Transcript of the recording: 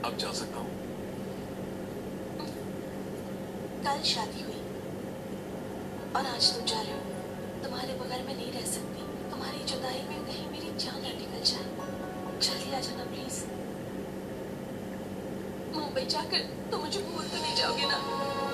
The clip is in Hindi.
अब जा सकता हूँ? कल शादी हुई और आज तुम जा रहे हो। तुम्हारे बगैर मैं नहीं रह सकती। तुम्हारी जुदाई में कहीं मेरी जान न निकल जाए। जल्दी आ जाना प्लीज। मुंबई जाकर तुम मुझे भूल तो नहीं जाओगे ना?